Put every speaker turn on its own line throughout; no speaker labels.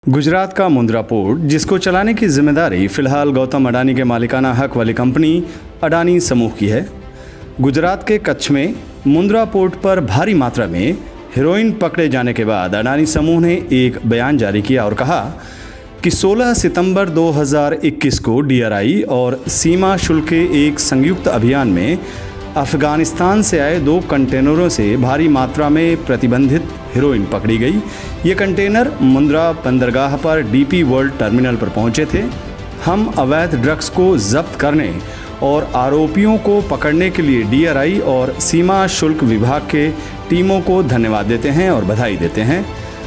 गुजरात का मुंद्रा पोर्ट, जिसको चलाने की जिम्मेदारी फिलहाल गौतम अडानी के मालिकाना हक वाली कंपनी अडानी समूह की है। गुजरात के कच्छ में मुंद्रा पोर्ट पर भारी मात्रा में हेरोइन पकड़े जाने के बाद अडानी समूह ने एक बयान जारी किया और कहा कि 16 सितंबर 2021 को डीआरआई और सीमा शुल्क के एक संयुक्त अभियान में अफगानिस्तान से आए 2 कंटेनरों से भारी मात्रा में प्रतिबंधित हेरोइन पकड़ी गई। ये कंटेनर मुंद्रा बंदरगाह पर डीपी वर्ल्ड टर्मिनल पर पहुंचे थे। हम अवैध ड्रग्स को जब्त करने और आरोपियों को पकड़ने के लिए डीआरआई और सीमा शुल्क विभाग के टीमों को धन्यवाद देते हैं और बधाई देते हैं।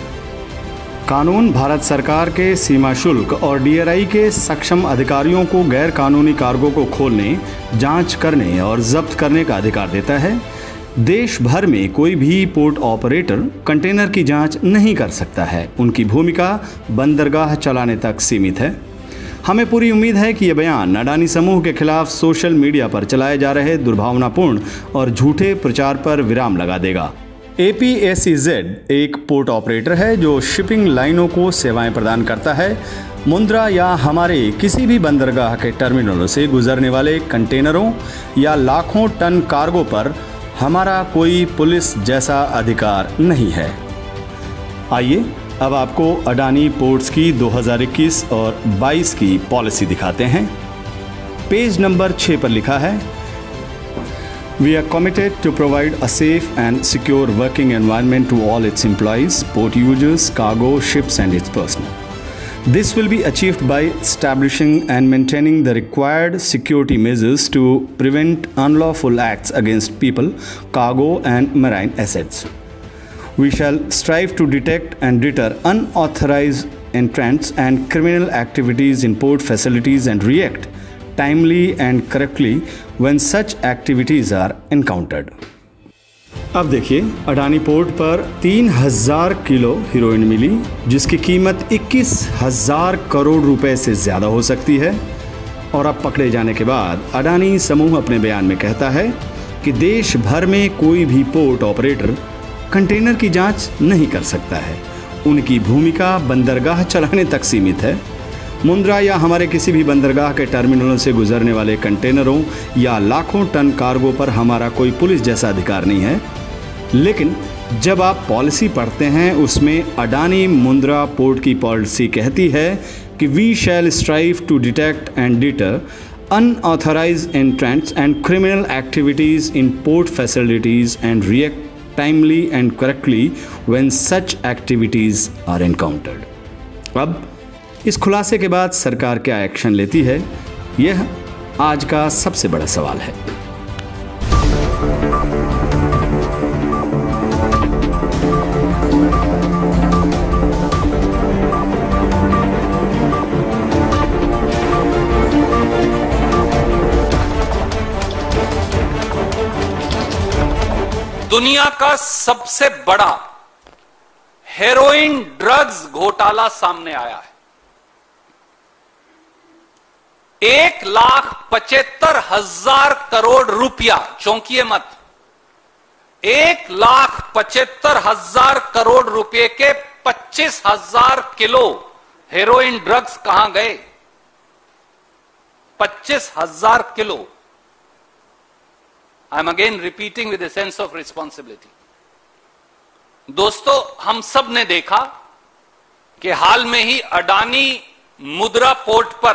कानून भारत सरकार के सीमा शुल्क और डीआरआई के सक्षम अधिकारियों को गैर कानूनी कार्गो को खोलने, जांच करने और जब्त करने का अधिकार देता है। देश भर में कोई भी पोर्ट ऑपरेटर कंटेनर की जांच नहीं कर सकता है। उनकी भूमिका बंदरगाह चलाने तक सीमित है। हमें पूरी उम्मीद है कि यह बयान अडानी समूह के खिलाफ सोशल मीडिया पर चलाए जा रहे दुर्भावनापूर्ण और झूठे प्रचार पर विराम लगा देगा। APSEZ एक पोर्ट ऑपरेटर है जो शिपिंग लाइनों को सेवाएं प्रदान करता है। मुंद्रा या हमारे किसी भी बंदरगाह के टर्मिनलों से गुजरने वाले कंटेनरों या लाखों टन कार्गो पर हमारा कोई पुलिस जैसा अधिकार नहीं है। आइए अब आपको अडानी पोर्ट्स की 2021 और 22 की पॉलिसी दिखाते हैं। पेज नंबर 6 पर लिखा है, We are committed to provide a safe and secure working environment to all its employees, port users, cargo, ships and its personnel. This will be achieved by establishing and maintaining the required security measures to prevent unlawful acts against people, cargo and marine assets. We shall strive to detect and deter unauthorized entrants and criminal activities in port facilities and react timely and correctly when such activities are encountered. अब देखिए, Adani port पर 3000 kilo heroin मिली, जिसकी कीमत 21,000 करोड़ रुपए से ज़्यादा हो सकती है। और अब पकड़े जाने के बाद अडानी समूह अपने बयान में कहता है कि देश भर में कोई भी पोर्ट ऑपरेटर कंटेनर की जांच नहीं कर सकता है। उनकी भूमिका बंदरगाह चलाने तक सीमित है। मुंद्रा या हमारे किसी भी बंदरगाह के टर्मिनलों से गुजरने वाले कंटेनरों या लाखों टन कार्गो पर हमारा कोई पुलिस जैसा अधिकार नहीं है। लेकिन जब आप पॉलिसी पढ़ते हैं, उसमें अडानी मुंद्रा पोर्ट की पॉलिसी कहती है कि we shall strive to detect and deter unauthorised entrants and criminal activities in port facilities and react timely and correctly when such activities are encountered. अब इस खुलासे के बाद सरकार क्या एक्शन लेती है, यह आज का सबसे बड़ा सवाल है।
दुनिया का सबसे बड़ा हेरोइन ड्रग्स घोटाला सामने आया है। 1,75,000 करोड़ रुपया, चौंकिए मत, 1,75,000 करोड़ रुपए के 25,000 किलो हेरोइन ड्रग्स कहां गए? 25,000 किलो। I am again repeating with a sense of responsibility. दोस्तों, हम सब ने देखा कि हाल में ही अडानी मुंद्रा पोर्ट पर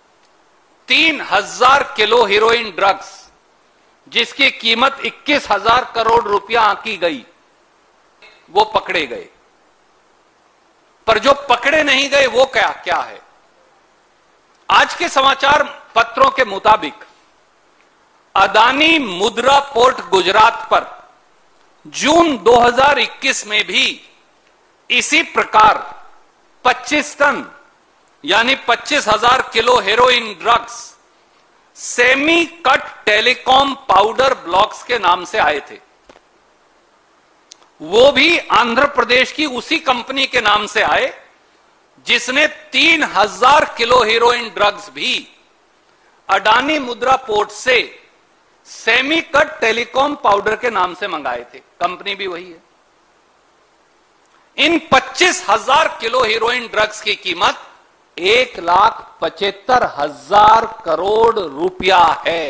3,000 किलो हेरोइन ड्रग्स, जिसकी कीमत 21,000 करोड़ रुपया आंकी गई, वो पकड़े गए। पर जो पकड़े नहीं गए वो क्या है? आज के समाचार पत्रों के मुताबिक अडानी मुंद्रा पोर्ट गुजरात पर जून 2021 में भी इसी प्रकार 25 टन यानी 25,000 kilo heroin drugs semi cut telecom powder blocks के नाम से आए थे। वो भी आंध्र प्रदेश की उसी कंपनी के नाम से आए जिसने 3,000 किलो हेरोइन ड्रग्स भी अडानी मुंद्रा पोर्ट से सेमी कट टेलीकॉम पाउडर के नाम से मंगाए थे। कंपनी भी वही है। इन 25,000 किलो हीरोइन ड्रग्स की कीमत 1,75,000 करोड़ रुपया है।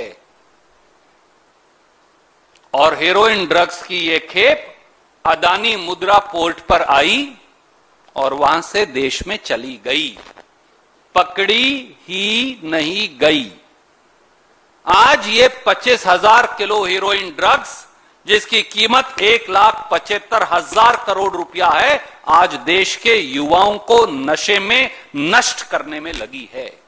और हीरोइन ड्रग्स की यह खेप अडानी मुद्रा पोर्ट पर आई और वहां से देश में चली गई, पकड़ी ही नहीं गई। आज ये 25,000 किलो हीरोइन ड्रग्स जिसकी कीमत 1,75,000 करोड़ रुपया है, आज देश के युवाओं को नशे में नष्ट करने में लगी है।